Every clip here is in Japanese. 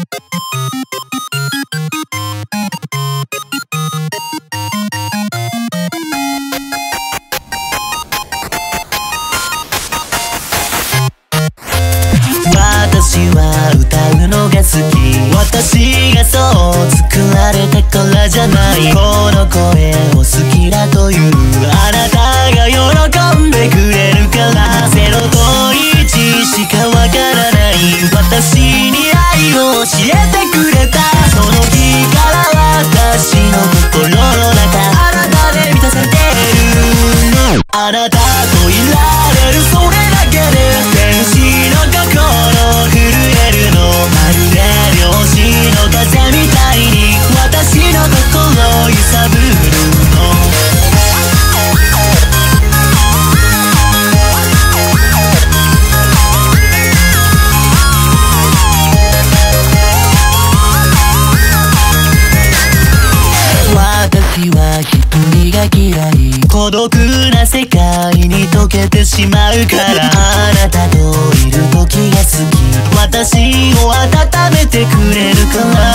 私は歌うのが好き。私がそう作られたからじゃない。この声を好きだというあなたが喜んでくれるから。0と1しかわからない私に愛を教えてくれた。その日から私の心の中あなたで満たされてる。あなたといられるそれだけで天使の心震えるの。まるで漁師の風みたいに私の心揺さぶるの。私は一人が嫌い。孤独な世界に溶けてしまうから。あなたといる時が好き。私を温めてくれるから。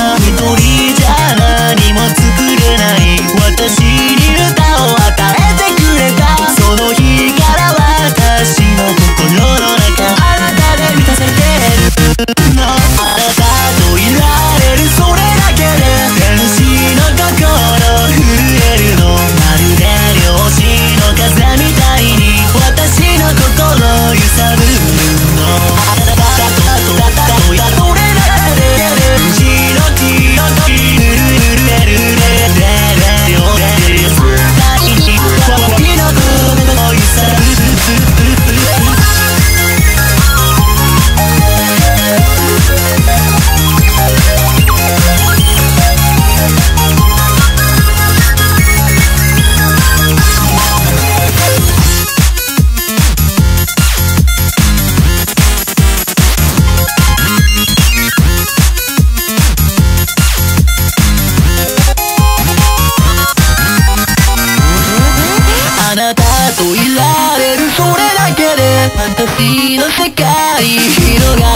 一人じゃ何も作れない私に歌を与えてくれた。その日から私の心の中あなたで満たされてるの。あなたといられるそれだけで天使の心震えるの。まるで漁師の風みたいに私の心揺さぶるの。あなたとやそれだけで天使の気の時震える私の心揺さぶる。あなたといられるそれだけで私の世界広が